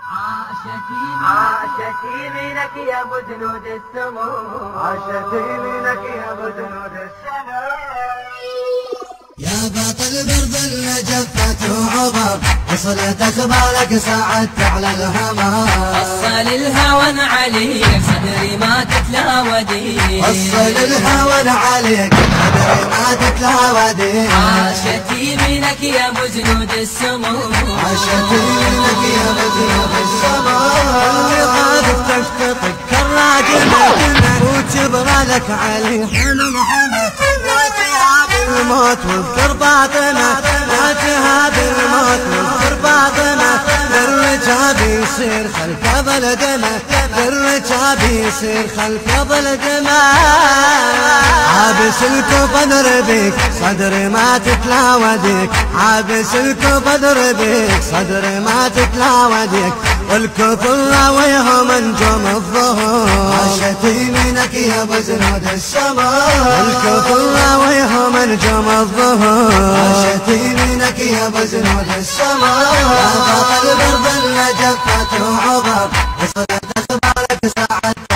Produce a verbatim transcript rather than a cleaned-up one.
عاشتي منك يا ابو جنود السمو، عاشتي منك يا ابو جنود السمو. يا باطل برد الجفة وعبر، وصلت اخبارك ساعدت على الهمام. وصل الهوى عليك صدري ما تتلاودي، وصل الهوى عليك صدري ما تتلاودي. عاشتي منك يا ابو جنود السمو، عاشتي منك يا ابو جنود السمو. اللي قادك تشتطك كالراجل وتبغى لك علي حلم حمد الموت واذكر باطنه، لا تهاب الموت واذكر باطنه. الرجاب يصير خلف ظلدمه، الرجاب يصير خلف ظلدمه. عابس الكفن بيك صدري ما تتلاوديك، عابس الكفن بيك صدري ما تتلاوديك. والكفر راويهم نجوم الظهور، عاشتي منك يا ابو جنود السمو. والكفر راويهم نجوم الظهور، عاشتي منك يا ابو جنود السمو. يا باطل برد الجفة وعبر، وصلت اخبارك ساعدت